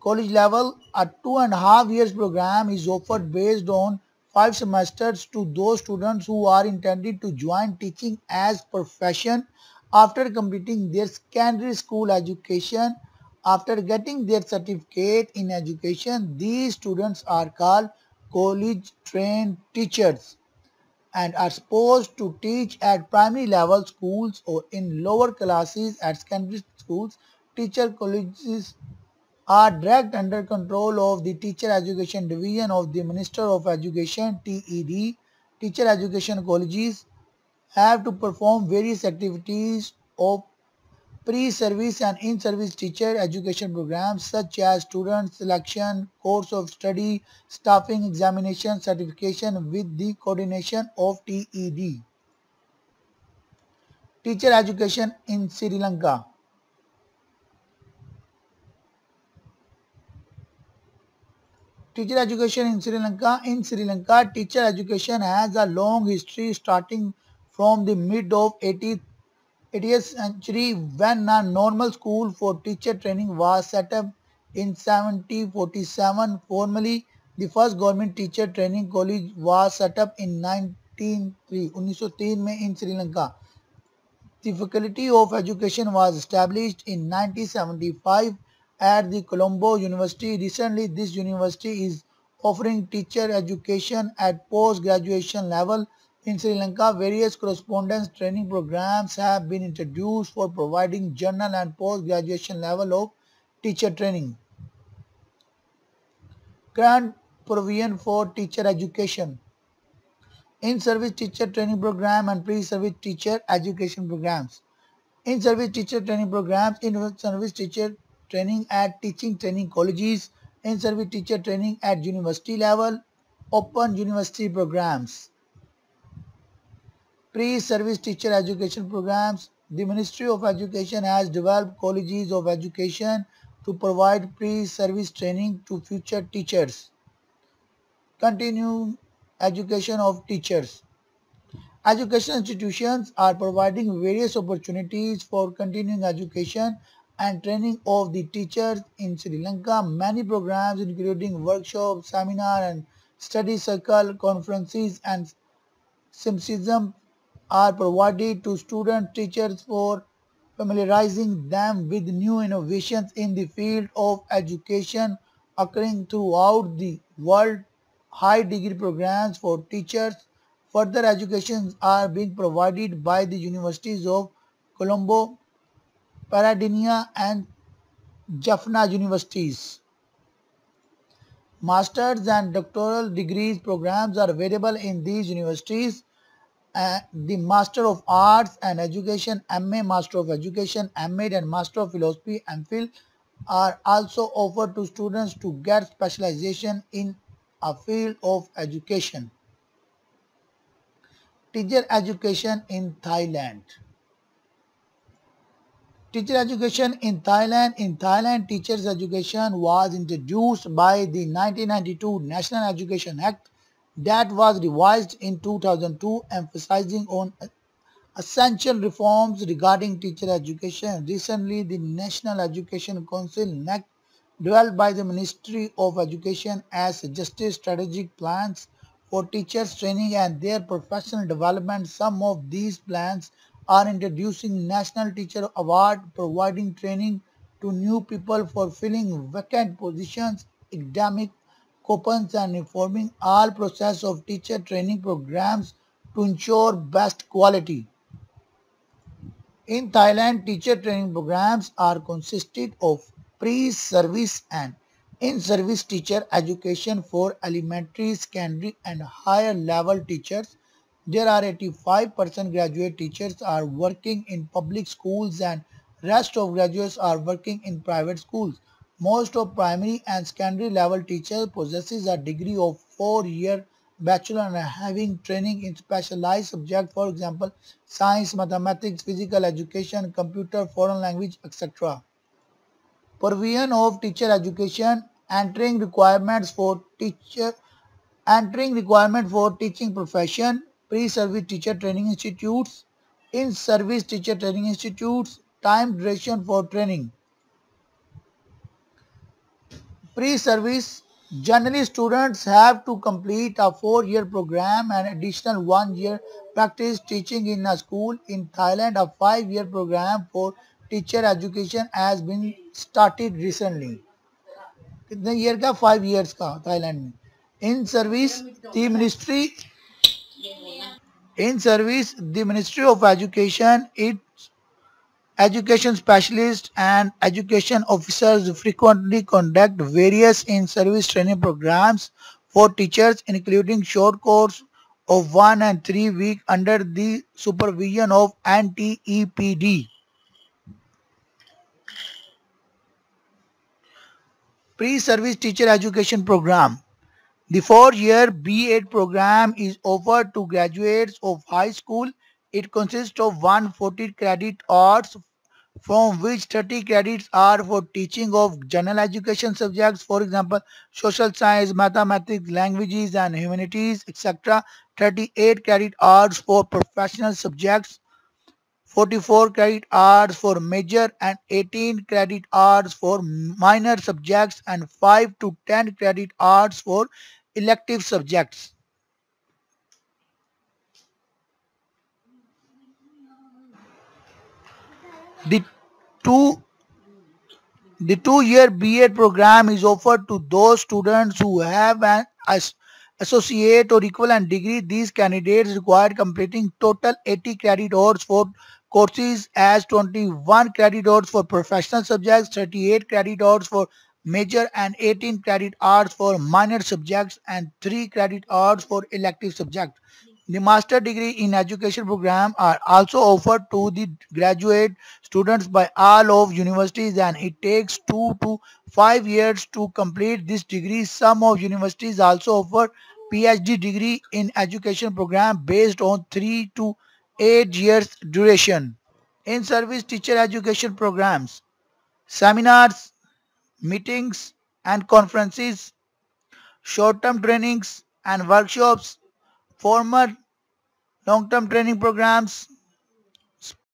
college level, a 2.5 years program is offered based on 5 semesters to those students who are intended to join teaching as profession after completing their secondary school education. After getting their certificate in education, these students are called college trained teachers and are supposed to teach at primary level schools or in lower classes at secondary schools. Teacher colleges are direct under control of the Teacher Education Division of the Minister of Education (TED). Teacher education colleges have to perform various activities of pre-service and in-service teacher education programs such as student selection, course of study, staffing, examination, certification with the coordination of TED. Teacher education in Sri Lanka. Teacher education in Sri Lanka. In Sri Lanka, teacher education has a long history starting from the mid of 80th century when a normal school for teacher training was set up in 1747. Formally, the first government teacher training college was set up in 1903 में in Sri Lanka. The Faculty of Education was established in 1975 at the Colombo University. Recently, this university is offering teacher education at post-graduation level. In Sri Lanka, various correspondence training programs have been introduced for providing general and post-graduation level of teacher training. Current provision for teacher education. In-service teacher training program and pre-service teacher education programs. In-service teacher training programs, in-service teacher training at teaching training colleges, in-service teacher training at university level, open university programs. Pre-service teacher education programs. The Ministry of Education has developed colleges of education to provide pre-service training to future teachers. Continuing education of teachers. Education institutions are providing various opportunities for continuing education and training of the teachers in Sri Lanka. Many programs including workshops, seminar and study circle, conferences and symposiums are provided to student teachers for familiarizing them with new innovations in the field of education occurring throughout the world. High degree programs for teachers. Further educations are being provided by the universities of Colombo, Paradena and Jaffna universities. Master's and doctoral degrees programs are available in these universities. The Master of Arts and Education (MA), Master of Education (MAd) and Master of Philosophy (MPhil) are also offered to students to get specialization in a field of education. Teacher education in Thailand. Teacher education in Thailand. In Thailand, teachers education was introduced by the 1992 National Education Act that was revised in 2002, emphasizing on essential reforms regarding teacher education. Recently, the National Education Council (NEC), developed by the Ministry of Education, has suggested strategic plans for teachers training and their professional development. Some of these plans are introducing National Teacher Award, providing training to new people for filling vacant positions, academic coupons and informing all process of teacher training programs to ensure best quality. In Thailand, teacher training programs are consisted of pre-service and in-service teacher education for elementary, secondary and higher level teachers. There are 85% graduate teachers are working in public schools and rest of graduates are working in private schools. Most of primary and secondary level teachers possesses a degree of 4-year bachelor and having training in specialized subjects, for example, science, mathematics, physical education, computer, foreign language, etc. Provision of teacher education, entering requirements for teaching profession, pre-service teacher training institutes, in-service teacher training institutes, time duration for training. Pre-service. Generally, students have to complete a 4-year program and additional 1 year practice teaching in a school. In Thailand, a 5-year program for teacher education has been started recently. कितने year का? 5 years का Thailand में. In service, the Ministry of Education, its education specialists and education officers frequently conduct various in-service training programs for teachers, including short course of 1 and 3 weeks under the supervision of NTEPD. Pre-service teacher education program. The 4-year B.Ed program is offered to graduates of high school. It consists of 140 credit hours, from which 30 credits are for teaching of general education subjects, for example, social science, mathematics, languages and humanities, etc. 38 credit hours for professional subjects, 44 credit hours for major and 18 credit hours for minor subjects, and 5 to 10 credit hours for elective subjects. The two The 2-year B.Ed program is offered to those students who have an associate or equivalent degree. These candidates require completing total 80 credit hours for courses, as 21 credit hours for professional subjects, 38 credit hours for major and 18 credit hours for minor subjects, and 3 credit hours for elective subjects. The master degree in education program are also offered to the graduate students by all of universities, and it takes 2 to 5 years to complete this degree. Some of universities also offer PhD degree in education program based on 3 to 8 years duration. In service teacher education programs, seminars, meetings and conferences, short-term trainings and workshops, formal long-term training programs,